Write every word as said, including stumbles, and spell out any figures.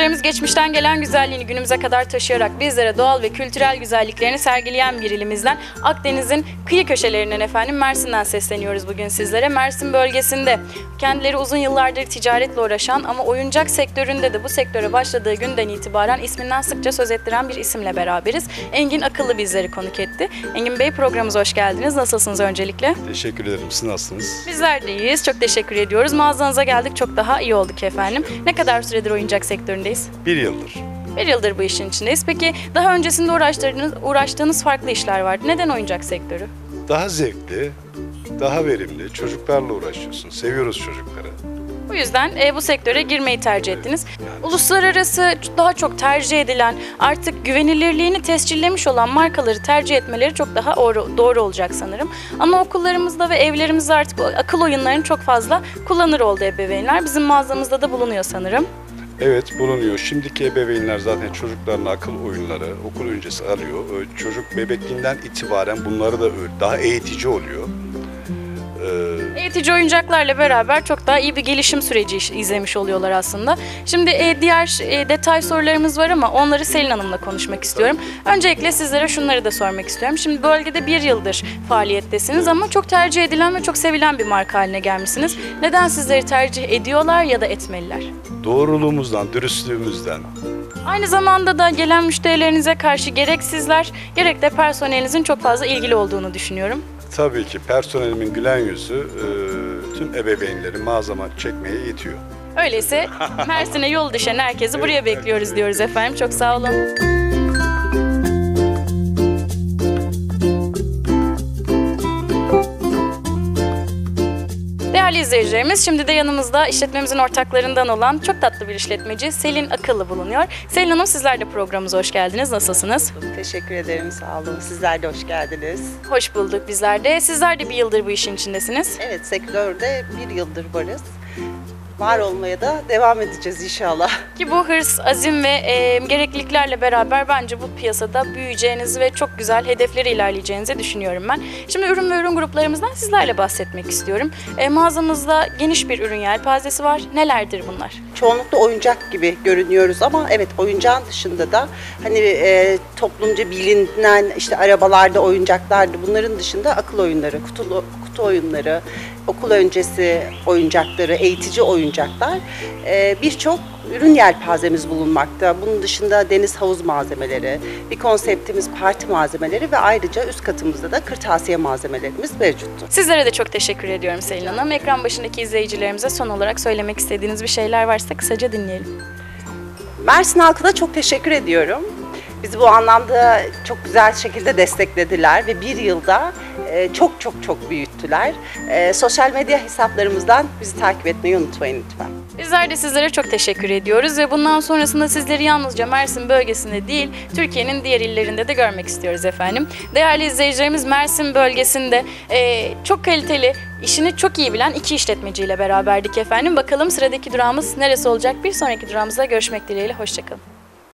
izleyicilerimiz geçmişten gelen güzelliğini günümüze kadar taşıyarak bizlere doğal ve kültürel güzelliklerini sergileyen bir ilimizden, Akdeniz'in kıyı köşelerinden efendim Mersin'den sesleniyoruz bugün sizlere. Mersin bölgesinde kendileri uzun yıllardır ticaretle uğraşan ama oyuncak sektöründe de bu sektöre başladığı günden itibaren isminden sıkça söz ettiren bir isimle beraberiz. Engin Akıllı bizleri konuk etti. Engin Bey, programımıza hoş geldiniz. Nasılsınız öncelikle? Teşekkür ederim. Siz nasılsınız? Bizler de iyiyiz. Çok teşekkür ediyoruz. Mağazanıza geldik. Çok daha iyi olduk efendim. Ne kadar süredir oyuncak sektöründeyiz? Bir yıldır. Bir yıldır bu işin içindeyiz. Peki daha öncesinde uğraştığınız, uğraştığınız farklı işler vardı. Neden oyuncak sektörü? Daha zevkli, daha verimli. Çocuklarla uğraşıyorsun. Seviyoruz çocukları. Bu yüzden e, bu sektöre girmeyi tercih ettiniz. Yani. Uluslararası daha çok tercih edilen, artık güvenilirliğini tescillemiş olan markaları tercih etmeleri çok daha doğru, doğru olacak sanırım. Anaokullarımızda ve evlerimizde artık akıl oyunlarını çok fazla kullanır oldu ebeveynler. Bizim mağazamızda da bulunuyor sanırım. Evet, bulunuyor. Şimdiki ebeveynler zaten çocuklarına akıl oyunları okul öncesi alıyor. Çocuk bebekliğinden itibaren bunları da daha eğitici oluyor. Eğitici oyuncaklarla beraber çok daha iyi bir gelişim süreci izlemiş oluyorlar aslında. Şimdi e, diğer e, detay sorularımız var ama onları Selin Hanım'la konuşmak istiyorum. Öncelikle sizlere şunları da sormak istiyorum. Şimdi bölgede bir yıldır faaliyettesiniz ama çok tercih edilen ve çok sevilen bir marka haline gelmişsiniz. Neden sizleri tercih ediyorlar ya da etmeliler? Doğruluğumuzdan, dürüstlüğümüzden. Aynı zamanda da gelen müşterilerinize karşı gerek sizler gerek de personelinizin çok fazla ilgili olduğunu düşünüyorum. Tabii ki personelimin gülen yüzü e, tüm ebeveynleri mağazama çekmeye yetiyor. Öyleyse Mersin'e yol düşen herkesi buraya bekliyoruz diyoruz efendim. Çok sağ olun. Değerli izleyicilerimiz, şimdi de yanımızda işletmemizin ortaklarından olan çok tatlı bir işletmeci Selin Akıllı bulunuyor. Selin Hanım, sizler de programımıza hoş geldiniz. Nasılsınız? Teşekkür ederim, sağ olun. Sizler de hoş geldiniz. Hoş bulduk bizler de. Sizler de bir yıldır bu işin içindesiniz. Evet, sektörde bir yıldır varız. Var olmaya da devam edeceğiz inşallah. Ki bu hırs, azim ve e, gerekliliklerle beraber bence bu piyasada büyüyeceğinizi ve çok güzel hedeflere ilerleyeceğinizi düşünüyorum ben. Şimdi ürün ve ürün gruplarımızdan sizlerle bahsetmek istiyorum. E, mağazamızda geniş bir ürün yelpazesi var. Nelerdir bunlar? Çoğunlukla oyuncak gibi görünüyoruz ama evet, oyuncağın dışında da hani e, toplumca bilinen işte arabalarda oyuncaklardı. Bunların dışında akıl oyunları, kutulu, kutu oyunları, okul öncesi oyuncakları, eğitici oyuncaklar, e, birçok ürün yelpazemiz bulunmakta. Bunun dışında deniz havuz malzemeleri, bir konseptimiz parti malzemeleri ve ayrıca üst katımızda da kırtasiye malzemelerimiz mevcuttur. Sizlere de çok teşekkür ediyorum Selin Hanım. Ekran başındaki izleyicilerimize son olarak söylemek istediğiniz bir şeyler varsa kısaca dinleyelim. Mersin halkına çok teşekkür ediyorum. Bizi bu anlamda çok güzel şekilde desteklediler ve bir yılda e, çok çok çok büyüttüler. E, sosyal medya hesaplarımızdan bizi takip etmeyi unutmayın lütfen. Bizler de sizlere çok teşekkür ediyoruz ve bundan sonrasında sizleri yalnızca Mersin bölgesinde değil, Türkiye'nin diğer illerinde de görmek istiyoruz efendim. Değerli izleyicilerimiz, Mersin bölgesinde e, çok kaliteli, işini çok iyi bilen iki işletmeciyle beraberdik efendim. Bakalım sıradaki durağımız neresi olacak? Bir sonraki durağımızda görüşmek dileğiyle, hoşçakalın.